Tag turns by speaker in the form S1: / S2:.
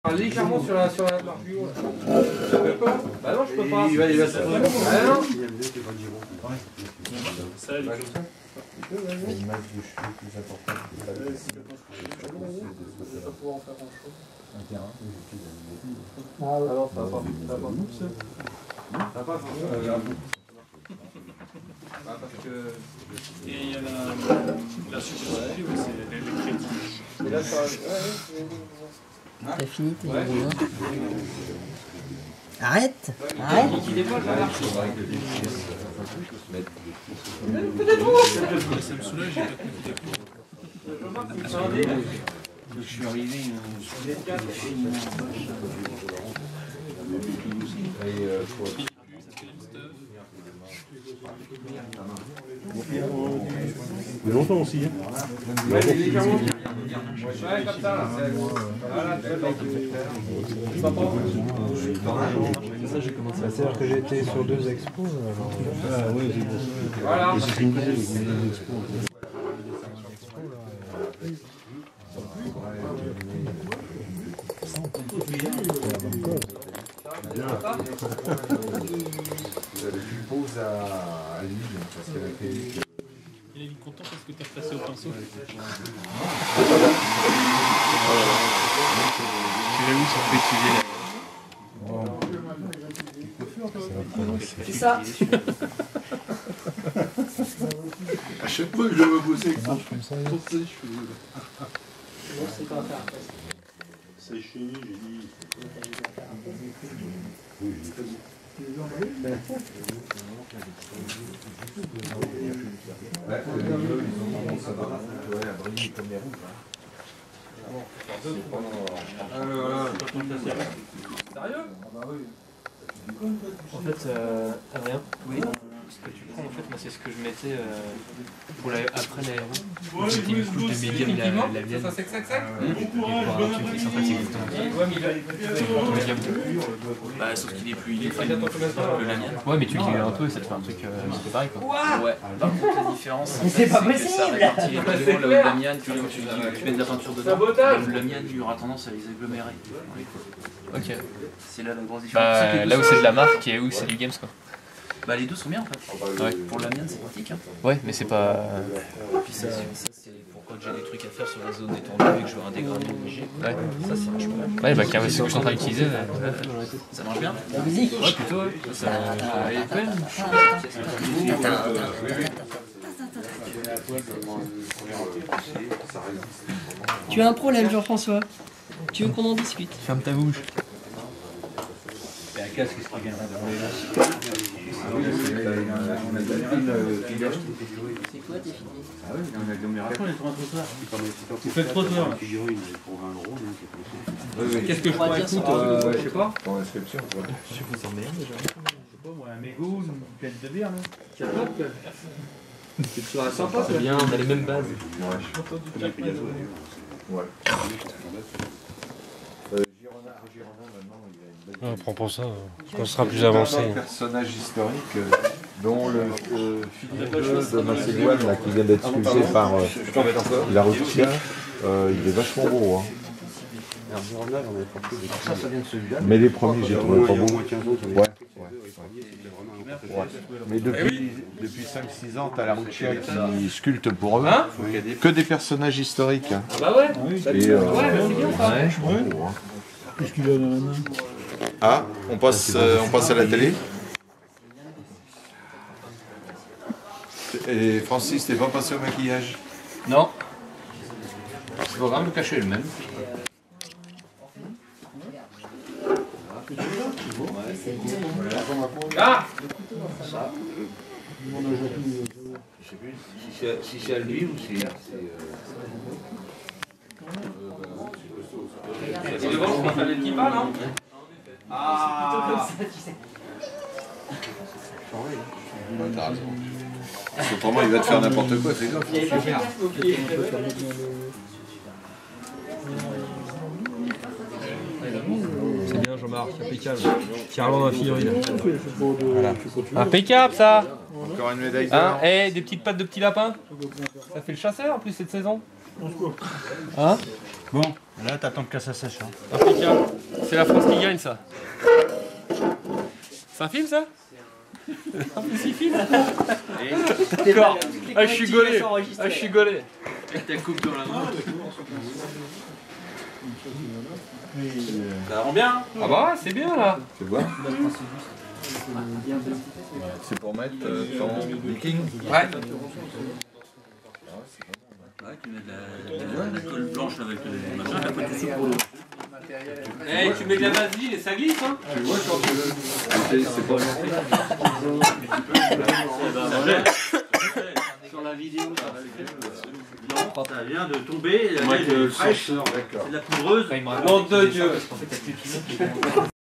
S1: Légèrement sur la barre du haut. Tu peux pas? Bah non, je peux pas. Il va se retrouver. Ah non. Ça, il va comme ça. L'image du cheveu plus importante. Ça va pouvoir en faire grand-chose. Un terrain. Ah non, ça va pas. Ça va pas. Ça va pas. Parce que... Et il y a la succession, c'est les crédits. Et là, ça va...
S2: T'as fini tes vidéos? Arrête! Arrête!
S3: Je suis arrivé
S4: longtemps aussi.
S1: Ouais, comme ça, là. Voilà,
S4: Ça, j'ai commencé à faire que j'ai été sur 2 expos. Ah oui, j'ai bon.
S1: Voilà.
S4: C'est une idée, les 2 expos.
S5: Je pose à lui parce qu'elle a fait.
S6: Il est content parce que tu as replacé au pinceau.
S3: Tu l'as vu sur PTV.
S2: C'est ça!
S5: À chaque fois que je veux bosser avec ça,
S2: C'est pas faire.
S4: Séché, j'ai dit.
S1: Sérieux?
S7: En fait, rien. Oui. Ce que tu prends, en fait, moi, c'est ce que je mettais pour après l'aéro. C'était une couche de médium la vienne.
S1: Ça sec.
S7: Et pour un truc qui est sympathique.
S1: Ouais, mais il a...
S3: Bah, sauf qu'il est plus. Il est
S1: Il attend combien de temps?
S7: Le Lamian. Ouais, mais tu le dilues un peu et ça te fait un truc. C'est pareil quoi.
S3: Ouais, par contre, la différence.
S2: Mais c'est pas
S3: que ça
S2: possible!
S3: répartit les polluants, là où le Lamian, tu mets de la peinture dedans.
S1: Sabotage!
S3: Le Lamian, il aura tendance à les agglomérer.
S7: Ok.
S3: C'est là la grosse différence.
S7: Bah, là où c'est de la marque et où c'est du games quoi.
S3: Bah, les deux sont bien en fait.
S7: Ouais.
S3: Pour le Lamian, c'est pratique. Hein.
S7: Ouais, mais c'est pas.
S3: Puis ça c'est pourquoi j'ai des trucs à faire sur la zone étendue et que je veux un dégradé obligé.
S7: Ouais.
S3: Ça, c'est vachement bien.
S7: Ouais, bah, c'est ce que je suis en train d'utiliser.
S3: Ça marche bien?
S2: La musique!
S7: Ouais, plutôt, ouais. Ça est quand même.
S2: Tu as un problème, Jean-François. Tu veux qu'on en discute?
S7: Ferme ta bouche.
S4: Et un casque, qu'est-ce qui viendra devant les gens?
S5: On a une village.
S2: C'est quoi tes filles?
S4: Ah oui, on a l'agglomération, il est sur un trottoir. Tu fais le trottoir. Figurine, pour 20 euros,
S1: Qu'est-ce que je prends? Écoute, je sais pas.
S5: En inscription, quoi.
S7: Je vous emmerde déjà.
S4: Je sais pas, moi, un mégot, une plaine de bière, là.
S1: C'est sympa,
S7: C'est bien, on a les mêmes bases.
S5: Ouais. Girondin, maintenant, il a une belle.
S4: On prend pour ça, quand on sera plus avancé.
S5: Un personnage historique, dont le Philippe II de Macédoine, là, qui vient d'être sculpté par la Russia, il est vachement beau. Hein.
S4: Alors, Girondin, on avait porté des
S5: Ça vient de celui-là. Mais les premiers, j'ai trouvé pas beau. Ouais. Mais depuis 5-6 ans, t'as la Russia qui sculpte pour eux.
S1: Hein?
S5: Que des personnages historiques. Hein.
S1: Ah bah ouais.
S5: Et
S1: Ouais, c'est bien ça.
S5: beau, hein.
S4: Qu'est-ce qu'il a dans la main?
S5: Ah, on passe à la télé. Et Francis, t'es pas passé au maquillage?
S3: Non. Le programme, le cachet est le même.
S1: Ah!
S5: Je sais plus si c'est à lui ou si
S1: C'est devant, je peux faire des petits pas, non? Ah!
S5: t'as raison. Parce qu'autrement, il va te faire n'importe quoi, fais gaffe.
S7: C'est bien Jean-Marc, impeccable. Carrément dans la figurine. Voilà. Impeccable ça!
S5: Encore une médaille
S7: Hein?
S5: d'or.
S7: Eh, des petites pattes de petits lapins? Ça fait le chasseur en plus cette saison. Hein?
S8: Bon, là t'attends que ça sèche. Hein.
S9: Impeccable. C'est la France qui gagne ça. C'est un film ça? Un petit film? D'accord. Ah je suis gaulé. Ah je suis gaulé.
S3: Avec ta coupe dans la main.
S9: Ça rend bien. Ah bah ouais, c'est bien là.
S5: Tu vois? C'est pour mettre ton viking.
S9: Ouais.
S3: Ouais, tu mets de la colle blanche avec le machin, et après tu souffles pour l'eau.
S9: Eh, tu mets de la vaseline et ça glisse hein.
S5: Tu vois quand tu veux. C'est pas
S3: Sur la vidéo, ça vient de tomber, la neige est fraîche, c'est de la poudreuse.
S7: Enfin, il me
S9: Nom de Dieu.
S7: parce qu'en fait, t'as plus de